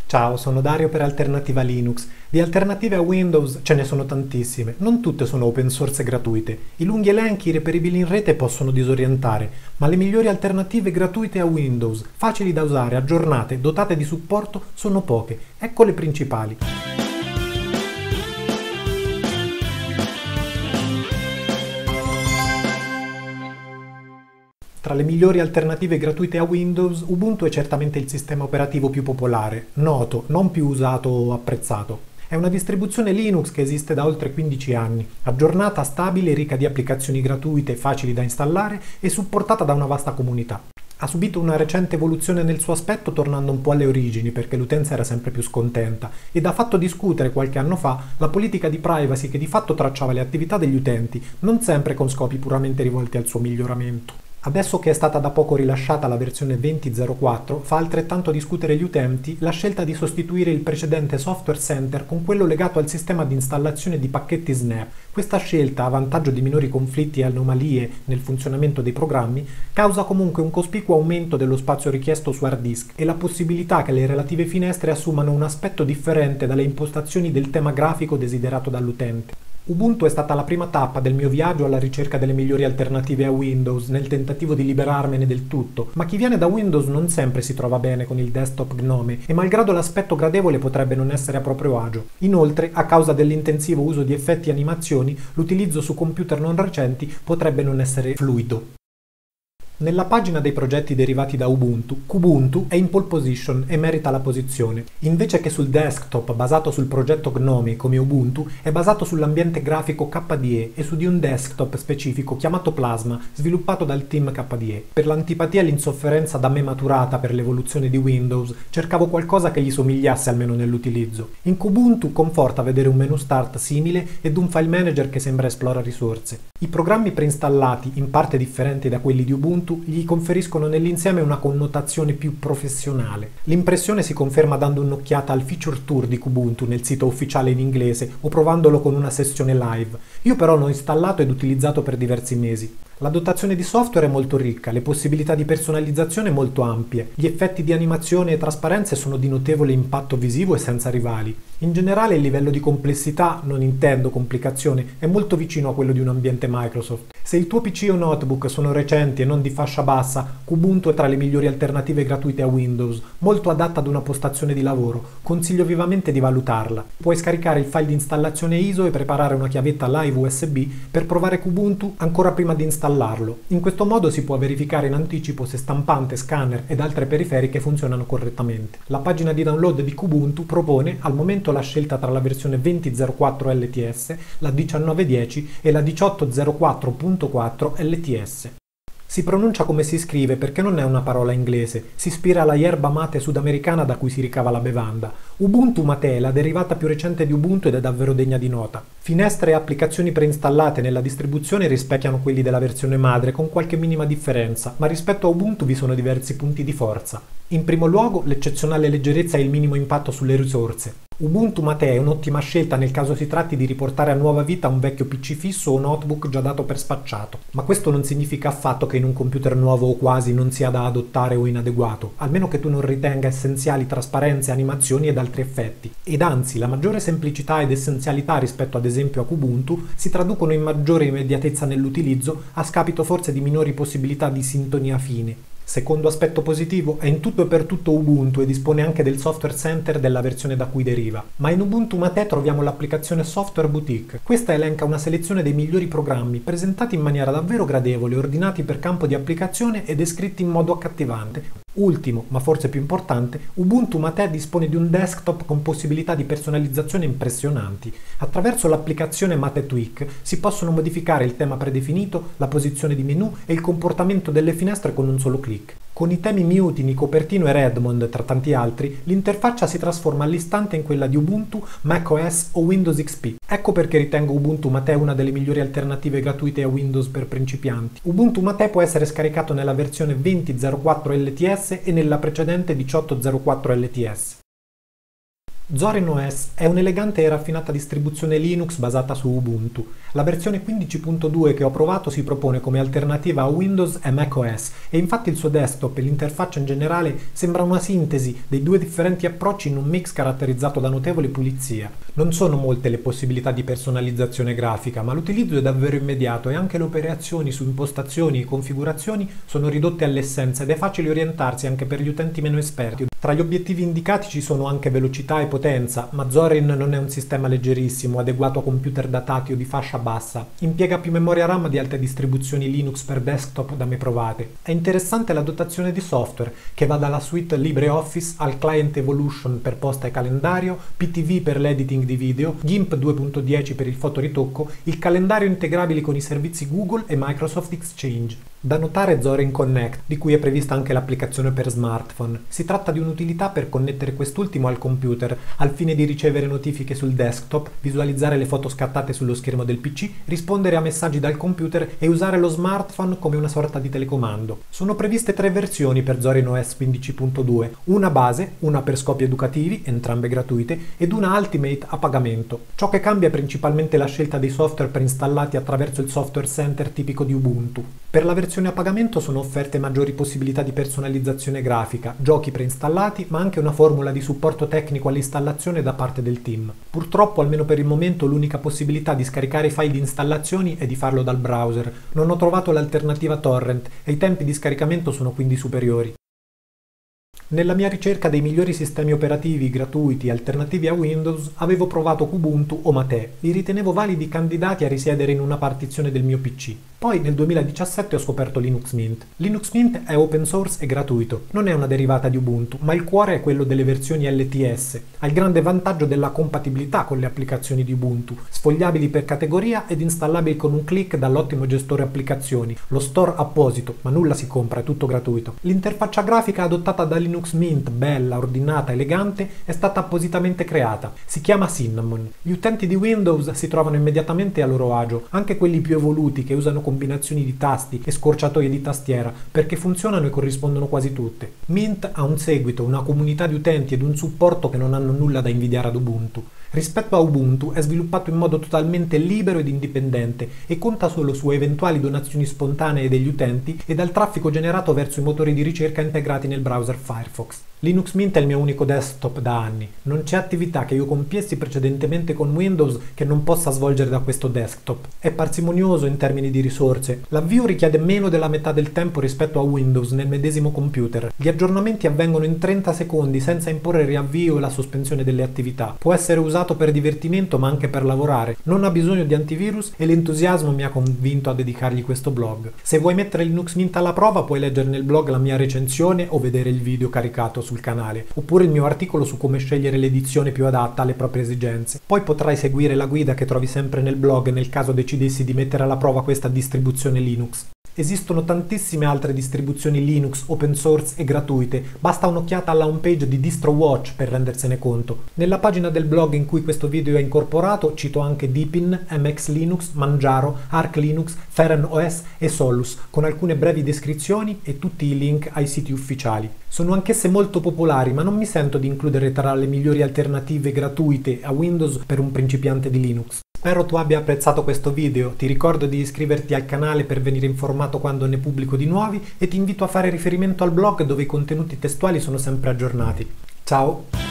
Ciao, sono Dario per Alternativa Linux. Di alternative a Windows ce ne sono tantissime, non tutte sono open source e gratuite. I lunghi elenchi reperibili in rete possono disorientare, ma le migliori alternative gratuite a Windows, facili da usare, aggiornate, dotate di supporto, sono poche. Ecco le principali. Tra le migliori alternative gratuite a Windows, Ubuntu è certamente il sistema operativo più popolare, noto, non più usato o apprezzato. È una distribuzione Linux che esiste da oltre 15 anni, aggiornata, stabile, ricca di applicazioni gratuite facili da installare e supportata da una vasta comunità. Ha subito una recente evoluzione nel suo aspetto tornando un po' alle origini perché l'utenza era sempre più scontenta ed ha fatto discutere qualche anno fa la politica di privacy che di fatto tracciava le attività degli utenti, non sempre con scopi puramente rivolti al suo miglioramento. Adesso che è stata da poco rilasciata la versione 20.04, fa altrettanto discutere gli utenti la scelta di sostituire il precedente Software Center con quello legato al sistema di installazione di pacchetti Snap. Questa scelta, a vantaggio di minori conflitti e anomalie nel funzionamento dei programmi, causa comunque un cospicuo aumento dello spazio richiesto su hard disk e la possibilità che le relative finestre assumano un aspetto differente dalle impostazioni del tema grafico desiderato dall'utente. Ubuntu è stata la prima tappa del mio viaggio alla ricerca delle migliori alternative a Windows nel tentativo di liberarmene del tutto, ma chi viene da Windows non sempre si trova bene con il desktop Gnome e malgrado l'aspetto gradevole potrebbe non essere a proprio agio. Inoltre, a causa dell'intensivo uso di effetti e animazioni, l'utilizzo su computer non recenti potrebbe non essere fluido. Nella pagina dei progetti derivati da Ubuntu, Kubuntu è in pole position e merita la posizione. Invece che sul desktop basato sul progetto Gnome come Ubuntu, è basato sull'ambiente grafico KDE e su di un desktop specifico chiamato Plasma, sviluppato dal team KDE. Per l'antipatia e l'insofferenza da me maturata per l'evoluzione di Windows, cercavo qualcosa che gli somigliasse almeno nell'utilizzo. In Kubuntu conforta vedere un menu start simile ed un file manager che sembra esplora risorse. I programmi preinstallati, in parte differenti da quelli di Ubuntu, gli conferiscono nell'insieme una connotazione più professionale. L'impressione si conferma dando un'occhiata al feature tour di Kubuntu nel sito ufficiale in inglese o provandolo con una sessione live. Io però l'ho installato ed utilizzato per diversi mesi. La dotazione di software è molto ricca, le possibilità di personalizzazione molto ampie, gli effetti di animazione e trasparenze sono di notevole impatto visivo e senza rivali. In generale il livello di complessità, non intendo complicazione, è molto vicino a quello di un ambiente Microsoft. Se il tuo PC o notebook sono recenti e non di fascia bassa, Kubuntu è tra le migliori alternative gratuite a Windows, molto adatta ad una postazione di lavoro. Consiglio vivamente di valutarla. Puoi scaricare il file di installazione ISO e preparare una chiavetta live USB per provare Kubuntu ancora prima di installarlo. In questo modo si può verificare in anticipo se stampante, scanner ed altre periferiche funzionano correttamente. La pagina di download di Kubuntu propone al momento la scelta tra la versione 20.04 LTS, la 19.10 e la 18.04.4 LTS. Si pronuncia come si scrive perché non è una parola inglese, si ispira alla yerba mate sudamericana da cui si ricava la bevanda. Ubuntu Mate è la derivata più recente di Ubuntu ed è davvero degna di nota. Finestre e applicazioni preinstallate nella distribuzione rispecchiano quelli della versione madre con qualche minima differenza, ma rispetto a Ubuntu vi sono diversi punti di forza. In primo luogo, l'eccezionale leggerezza e il minimo impatto sulle risorse. Ubuntu Mate è un'ottima scelta nel caso si tratti di riportare a nuova vita un vecchio PC fisso o notebook già dato per spacciato, ma questo non significa affatto che in un computer nuovo o quasi non sia da adottare o inadeguato, almeno che tu non ritenga essenziali trasparenze, animazioni ed altri effetti. Ed anzi, la maggiore semplicità ed essenzialità rispetto ad esempio a Kubuntu si traducono in maggiore immediatezza nell'utilizzo a scapito forse di minori possibilità di sintonia fine. Secondo aspetto positivo, è in tutto e per tutto Ubuntu e dispone anche del software center della versione da cui deriva. Ma in Ubuntu Mate troviamo l'applicazione Software Boutique. Questa elenca una selezione dei migliori programmi, presentati in maniera davvero gradevole, ordinati per campo di applicazione e descritti in modo accattivante. Ultimo, ma forse più importante, Ubuntu Mate dispone di un desktop con possibilità di personalizzazione impressionanti. Attraverso l'applicazione Mate Tweak si possono modificare il tema predefinito, la posizione di menu e il comportamento delle finestre con un solo clic. Con i temi Mutiny, Copertino e Redmond, tra tanti altri, l'interfaccia si trasforma all'istante in quella di Ubuntu, macOS o Windows XP. Ecco perché ritengo Ubuntu Mate una delle migliori alternative gratuite a Windows per principianti. Ubuntu Mate può essere scaricato nella versione 20.04 LTS e nella precedente 18.04 LTS. Zorin OS è un'elegante e raffinata distribuzione Linux basata su Ubuntu. La versione 15.2 che ho provato si propone come alternativa a Windows e macOS e infatti il suo desktop e l'interfaccia in generale sembra una sintesi dei due differenti approcci in un mix caratterizzato da notevole pulizia. Non sono molte le possibilità di personalizzazione grafica, ma l'utilizzo è davvero immediato e anche le operazioni su impostazioni e configurazioni sono ridotte all'essenza ed è facile orientarsi anche per gli utenti meno esperti. Tra gli obiettivi indicati ci sono anche velocità e potenza, ma Zorin non è un sistema leggerissimo, adeguato a computer datati o di fascia bassa. Impiega più memoria RAM di altre distribuzioni Linux per desktop da me provate. È interessante la dotazione di software, che va dalla suite LibreOffice al Client Evolution per posta e calendario, PTV per l'editing di video, GIMP 2.10 per il fotoritocco, il calendario integrabile con i servizi Google e Microsoft Exchange. Da notare Zorin Connect, di cui è prevista anche l'applicazione per smartphone. Si tratta di un'utilità per connettere quest'ultimo al computer, al fine di ricevere notifiche sul desktop, visualizzare le foto scattate sullo schermo del PC, rispondere a messaggi dal computer e usare lo smartphone come una sorta di telecomando. Sono previste 3 versioni per Zorin OS 15.2, una base, una per scopi educativi, entrambe gratuite, ed una Ultimate a pagamento. Ciò che cambia è principalmente la scelta dei software preinstallati attraverso il software center tipico di Ubuntu. Per la versione a pagamento sono offerte maggiori possibilità di personalizzazione grafica, giochi preinstallati, ma anche una formula di supporto tecnico all'installazione da parte del team. Purtroppo, almeno per il momento, l'unica possibilità di scaricare i file di installazioni è di farlo dal browser. Non ho trovato l'alternativa torrent e i tempi di scaricamento sono quindi superiori. Nella mia ricerca dei migliori sistemi operativi gratuiti alternativi a Windows avevo provato Kubuntu o Mate, li ritenevo validi candidati a risiedere in una partizione del mio PC. Poi nel 2017 ho scoperto Linux Mint. Linux Mint è open source e gratuito, non è una derivata di Ubuntu, ma il cuore è quello delle versioni LTS. Ha il grande vantaggio della compatibilità con le applicazioni di Ubuntu, sfogliabili per categoria ed installabili con un click dall'ottimo gestore applicazioni, lo store apposito, ma nulla si compra, è tutto gratuito. L'interfaccia grafica adottata da Linux Mint, bella, ordinata, elegante, è stata appositamente creata. Si chiama Cinnamon. Gli utenti di Windows si trovano immediatamente a loro agio, anche quelli più evoluti che usano combinazioni di tasti e scorciatoie di tastiera, perché funzionano e corrispondono quasi tutte. Mint ha un seguito, una comunità di utenti ed un supporto che non hanno nulla da invidiare ad Ubuntu. Rispetto a Ubuntu è sviluppato in modo totalmente libero ed indipendente e conta solo su eventuali donazioni spontanee degli utenti e dal traffico generato verso i motori di ricerca integrati nel browser Firefox. Linux Mint è il mio unico desktop da anni. Non c'è attività che io compiessi precedentemente con Windows che non possa svolgere da questo desktop. È parsimonioso in termini di risorse. L'avvio richiede meno della metà del tempo rispetto a Windows nel medesimo computer. Gli aggiornamenti avvengono in 30 secondi senza imporre il riavvio e la sospensione delle attività. Può essere usato per divertimento ma anche per lavorare. Non ha bisogno di antivirus e l'entusiasmo mi ha convinto a dedicargli questo blog. Se vuoi mettere Linux Mint alla prova puoi leggere nel blog la mia recensione o vedere il video caricato sul canale, oppure il mio articolo su come scegliere l'edizione più adatta alle proprie esigenze. Poi potrai seguire la guida che trovi sempre nel blog nel caso decidessi di mettere alla prova questa distribuzione Linux. Esistono tantissime altre distribuzioni Linux open source e gratuite, basta un'occhiata alla homepage di DistroWatch per rendersene conto. Nella pagina del blog in cui questo video è incorporato cito anche Deepin, MX Linux, Manjaro, Arch Linux, Feren OS e Solus, con alcune brevi descrizioni e tutti i link ai siti ufficiali. Sono anch'esse molto popolari, ma non mi sento di includere tra le migliori alternative gratuite a Windows per un principiante di Linux. Spero tu abbia apprezzato questo video, ti ricordo di iscriverti al canale per venire informato quando ne pubblico di nuovi e ti invito a fare riferimento al blog dove i contenuti testuali sono sempre aggiornati. Ciao!